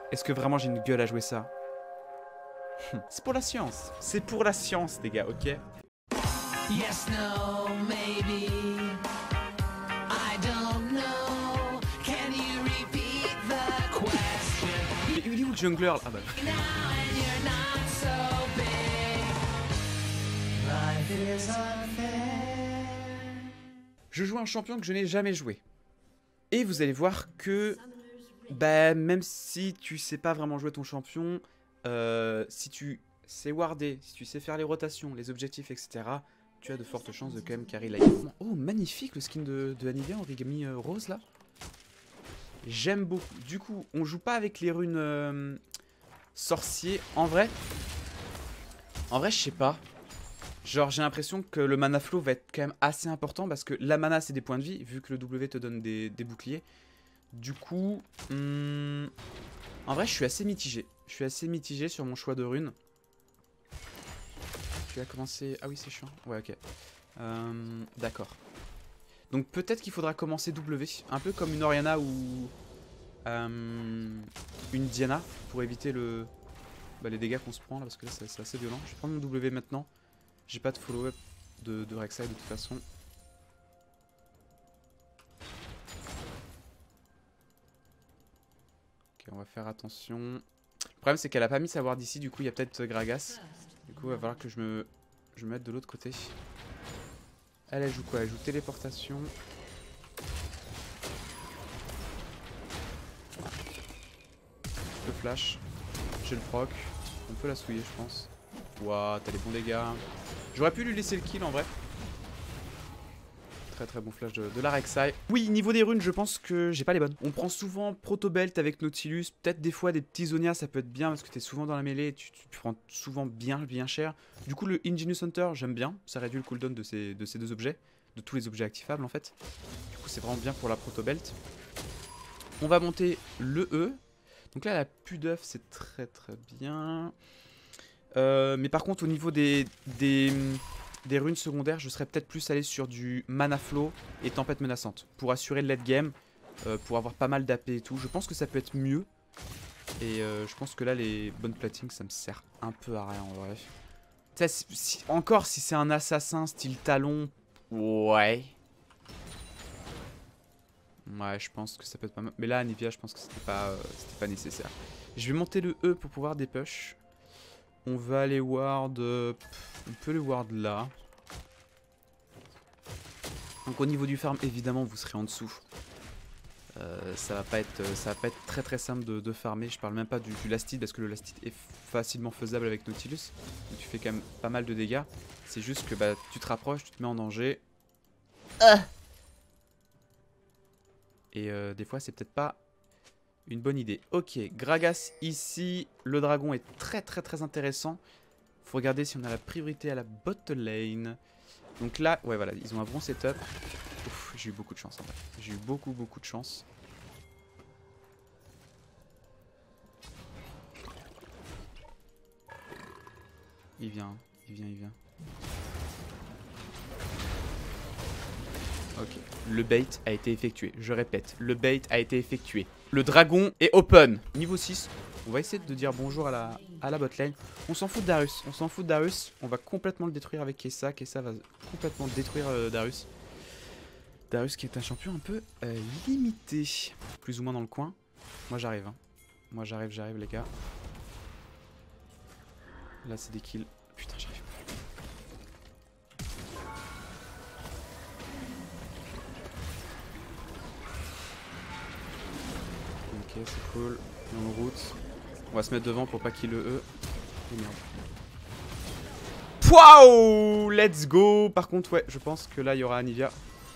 Est-ce que vraiment j'ai une gueule à jouer ça? C'est pour la science. C'est pour la science, les gars, ok? Yes, no, maybe. I don't know. Can you repeat the question? Mais il est où le jungler? Ah bah. Now and you're not so big. Life is unfair. Je joue un champion que je n'ai jamais joué. Et vous allez voir que, bah, même si tu sais pas vraiment jouer ton champion, si tu sais warder, si tu sais faire les rotations, les objectifs, etc., tu as de fortes chances de quand même carry la game. Oh, magnifique le skin de Anivia, origami rose là. J'aime beaucoup. Du coup, on joue pas avec les runes sorciers. En vrai, je sais pas. Genre, j'ai l'impression que le mana flow va être quand même assez important parce que la mana, c'est des points de vie, vu que le W te donne des boucliers. Du coup, en vrai, je suis assez mitigé. Je suis assez mitigé sur mon choix de runes. Tu vas commencer... Ah oui, c'est chiant. Ouais, ok. D'accord. Donc peut-être qu'il faudra commencer W. Un peu comme une Orianna ou une Diana pour éviter les dégâts qu'on se prend là parce que là c'est assez violent. Je vais prendre mon W maintenant. J'ai pas de follow-up de Rek'Sai de toute façon. Ok, on va faire attention. Le problème c'est qu'elle a pas mis sa ward ici, du coup il y a peut-être Gragas. Du coup il va falloir que je me mette de l'autre côté. Elle joue quoi? Elle joue téléportation. Le flash. J'ai le proc. On peut la souiller je pense. Waouh, t'as les bons dégâts. J'aurais pu lui laisser le kill en vrai. Très très bon flash de la Rek'Sai. Oui, niveau des runes, je pense que j'ai pas les bonnes. On prend souvent Protobelt avec Nautilus. Peut-être des fois des petits Zonia, ça peut être bien parce que t'es souvent dans la mêlée. Tu prends souvent bien cher. Du coup, le Ingenious Hunter, j'aime bien. Ça réduit le cooldown de ces deux objets. De tous les objets activables en fait. Du coup, c'est vraiment bien pour la Protobelt. On va monter le E. Donc là, la pu d'œuf, c'est très très bien. Mais par contre, au niveau des runes secondaires, je serais peut-être plus allé sur du mana flow et tempête menaçante pour assurer le late game, pour avoir pas mal d'AP et tout. Je pense que ça peut être mieux. Et je pense que là, les bonnes platings, ça me sert un peu à rien en vrai. Encore si c'est un assassin style talon, ouais. Ouais, je pense que ça peut être pas mal. Mais là, Anivia, je pense que c'était pas nécessaire. Je vais monter le E pour pouvoir dépush. On va aller ward... on peut le ward là. Donc au niveau du farm, évidemment, vous serez en dessous. Ça va pas être très très simple de farmer. Je parle même pas du last hit parce que le last hit est facilement faisable avec Nautilus. Donc tu fais quand même pas mal de dégâts. C'est juste que bah, tu te rapproches, tu te mets en danger. Et des fois, c'est peut-être pas une bonne idée. Ok, Gragas ici. Le dragon est très très très intéressant. Faut regarder si on a la priorité à la bot lane. Donc là, ouais voilà, ils ont un bon setup. J'ai eu beaucoup de chance en vrai. J'ai eu beaucoup de chance. Il vient. Ok, le bait a été effectué. Je répète, le bait a été effectué. Le dragon est open. Niveau 6, on va essayer de dire bonjour à la bot lane. On s'en fout de Darius. On va complètement le détruire avec Kessa. Kessa va complètement détruire Darius. Darius qui est un champion un peu limité. Plus ou moins dans le coin. Moi j'arrive. Hein. Moi j'arrive les gars. Là c'est des kills. Putain j'arrive. Ok c'est cool. On est en route. On va se mettre devant pour pas qu'il le E. Oh merde. Waouh! Let's go! Par contre ouais je pense que là il y aura Anivia.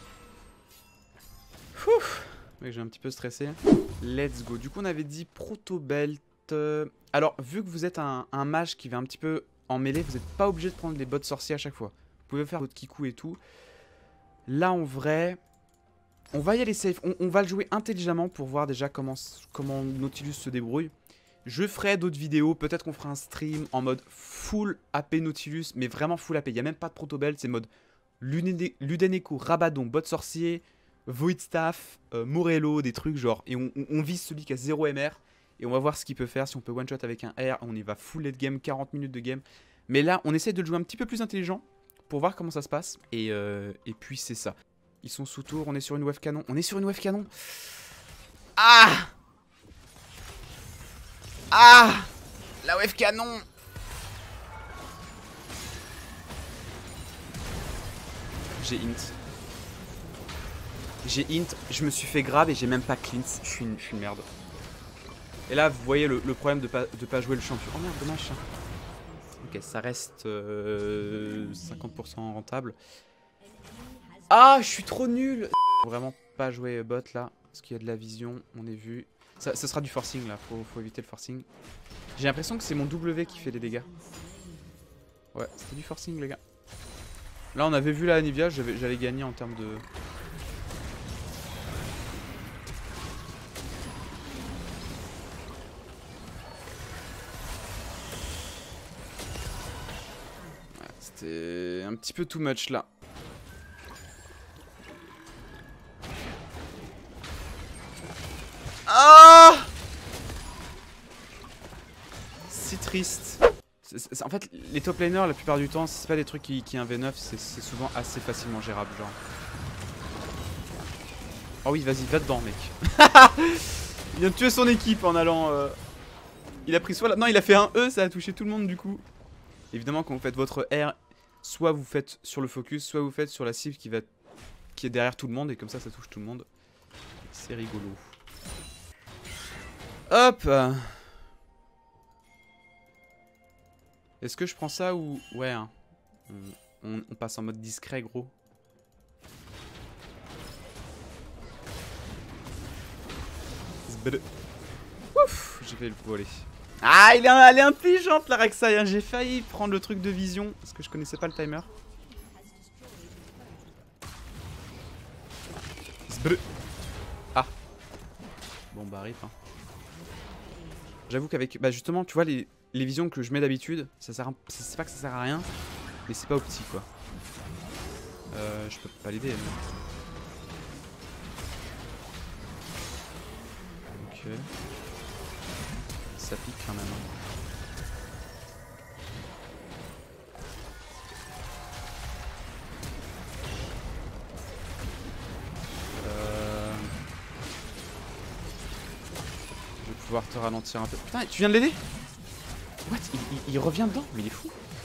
Ouf, j'ai un petit peu stressé. Let's go. Du coup, on avait dit Protobelt. Alors, vu que vous êtes un mage qui va un petit peu en mêlée, vous n'êtes pas obligé de prendre les bots sorciers à chaque fois. Vous pouvez faire votre kikou et tout. Là, en vrai, on va y aller safe. On va le jouer intelligemment pour voir déjà comment Nautilus se débrouille. Je ferai d'autres vidéos. Peut-être qu'on fera un stream en mode full AP Nautilus, mais vraiment full AP. Il n'y a même pas de Protobelt. C'est mode Ludeneko, Rabadon, bot sorcier. Void Staff, Morello, des trucs genre. Et on vise celui qui a 0 MR. Et on va voir ce qu'il peut faire, si on peut one-shot avec un R. On y va full late game, 40 minutes de game. Mais là, on essaie de le jouer un petit peu plus intelligent pour voir comment ça se passe. Et puis c'est ça. Ils sont sous tour, on est sur une wave canon. On est sur une wave canon. Ah! Ah! La wave canon! J'ai int. J'ai int, je me suis fait grab et j'ai même pas cleanse. Je suis une merde. Et là, vous voyez le problème de pas jouer le champion. Oh merde, dommage. Ok, ça reste 50% rentable. Ah, je suis trop nul. Faut vraiment pas jouer bot là, parce qu'il y a de la vision, on est vu. Ça sera du forcing là, faut éviter le forcing. J'ai l'impression que c'est mon W qui fait des dégâts. Ouais, c'était du forcing les gars. Là on avait vu la Anivia, j'allais gagner en termes de... Ouais, c'était un petit peu too much là. Ah! Si triste. En fait, les top laners, la plupart du temps, si c'est pas des trucs qui 1v9, c'est souvent assez facilement gérable, genre. Oh oui, vas-y, va dedans, mec. Il vient de tuer son équipe en allant... Il a pris soit... Non, il a fait un E, ça a touché tout le monde, du coup. Évidemment, quand vous faites votre R, soit vous faites sur le focus, soit vous faites sur la cible qui est derrière tout le monde, et comme ça touche tout le monde. C'est rigolo. Hop! Est-ce que je prends ça ou... Ouais, hein. On passe en mode discret, gros. Ouf, j'ai fait le voler. Ah, elle est intelligente, la Rek'Sai, hein. J'ai failli prendre le truc de vision, parce que je connaissais pas le timer. Ah. Bon, bah, rip, hein. J'avoue qu'avec... Bah, justement, tu vois, les visions que je mets d'habitude, c'est pas que ça sert à rien, mais c'est pas optique quoi. Je peux pas l'aider. Ok. Ça pique quand même. Je vais pouvoir te ralentir un peu. Putain, tu viens de l'aider? What? Il revient dedans? Mais il est fou.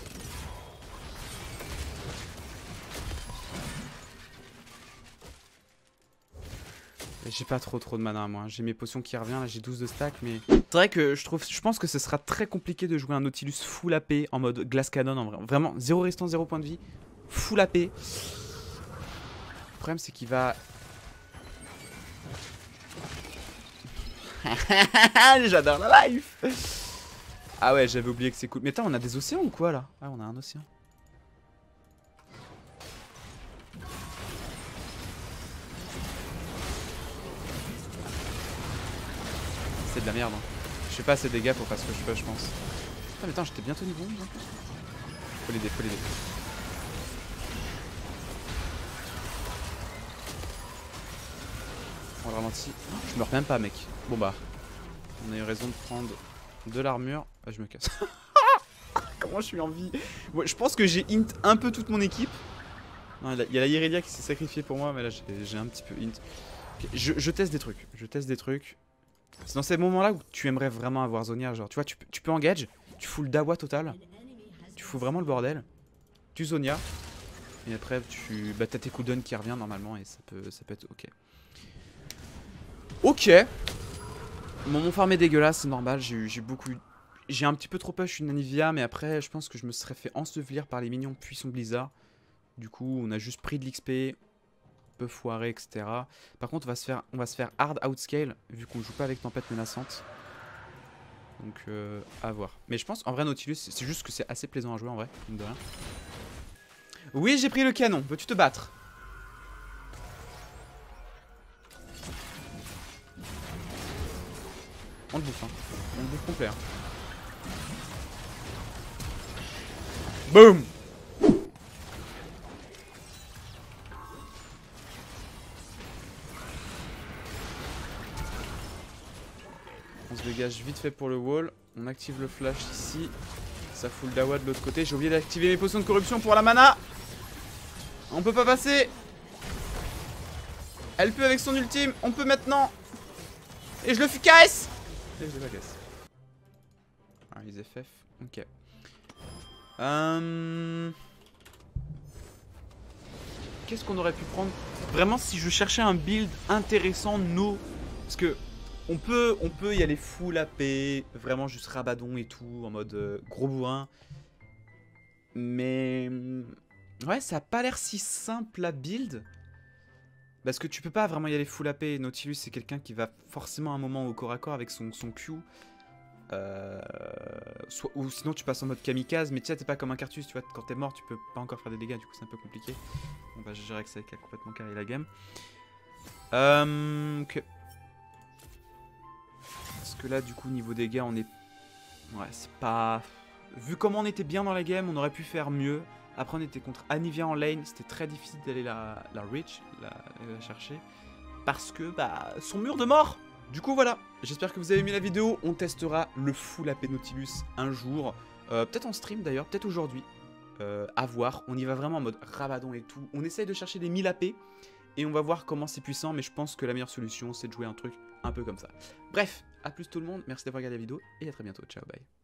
J'ai pas trop de mana moi. J'ai mes potions qui reviennent, là j'ai 12 de stack mais... C'est vrai que je pense que ce sera très compliqué de jouer un Nautilus full AP en mode glace cannon en vrai. Vraiment, 0 résistance, 0 point de vie. Full AP. Le problème c'est qu'il va... J'adore la life. Ah ouais, j'avais oublié que c'est cool. Mais attends, on a des océans ou quoi là? Ah, on a un océan. C'est de la merde. Hein. Je fais pas assez de dégâts pour faire ce que je peux, je pense. Ah, mais attends, j'étais bientôt niveau 11 en plus. Faut l'aider, faut l'aider. On le ralentit. Oh, je meurs même pas, mec. Bon bah. On a eu raison de prendre de l'armure. Ah, je me casse. Comment je suis en vie? Ouais, je pense que j'ai int un peu toute mon équipe. Non, il y a la Irelia qui s'est sacrifiée pour moi, mais là j'ai un petit peu int. Okay, je teste des trucs. Je teste des trucs. C'est dans ces moments-là où tu aimerais vraiment avoir Zonia. Genre, tu vois, tu peux engage, tu fous le dawa total. Tu fous vraiment le bordel. Tu Zonia. Et après, t'as tes cooldowns qui reviennent normalement et ça peut être ok. Ok. Mon farm est dégueulasse, c'est normal. J'ai un petit peu trop push une Anivia, mais après, je pense que je me serais fait ensevelir par les minions puissants Blizzard. Du coup, on a juste pris de l'XP. Peu foiré, etc. Par contre, on va se faire hard outscale, vu qu'on joue pas avec tempête menaçante. Donc, à voir. Mais je pense, en vrai, Nautilus, c'est juste que c'est assez plaisant à jouer, en vrai. De rien. Oui, j'ai pris le canon. Veux-tu te battre? On le bouffe, hein. On le bouffe complet, hein. Boum! On se dégage vite fait pour le wall. On active le flash ici. Ça fout le dawa de l'autre côté. J'ai oublié d'activer mes potions de corruption pour la mana. On peut pas passer. Elle peut avec son ultime. On peut maintenant. Et je le casse. Et je le casse. Ah, les FF. Ok. Qu'est-ce qu'on aurait pu prendre? Vraiment, si je cherchais un build intéressant, no. Parce que on peut y aller full AP, vraiment juste rabadon et tout, en mode gros bourrin. Mais ouais, ça a pas l'air si simple à build. Parce que tu peux pas vraiment y aller full AP. Nautilus, c'est quelqu'un qui va forcément à un moment au corps à corps avec son Q. Ou sinon tu passes en mode kamikaze, mais tu sais, t'es pas comme un Cartus, tu vois, quand t'es mort, tu peux pas encore faire des dégâts, du coup c'est un peu compliqué. On va gérer que ça qui a complètement carré la game. Ok. Parce que là, du coup, niveau dégâts, on est. Ouais, c'est pas. Vu comment on était bien dans la game, on aurait pu faire mieux. Après, on était contre Anivia en lane, c'était très difficile d'aller la reach, la chercher. Parce que, bah, son mur de mort. Du coup, voilà. J'espère que vous avez aimé la vidéo. On testera le full AP Nautilus un jour. Peut-être en stream d'ailleurs, peut-être aujourd'hui. À voir. On y va vraiment en mode rabadon et tout. On essaye de chercher des 1000 AP. Et on va voir comment c'est puissant. Mais je pense que la meilleure solution, c'est de jouer un truc un peu comme ça. Bref, à plus tout le monde. Merci d'avoir regardé la vidéo. Et à très bientôt. Ciao, bye.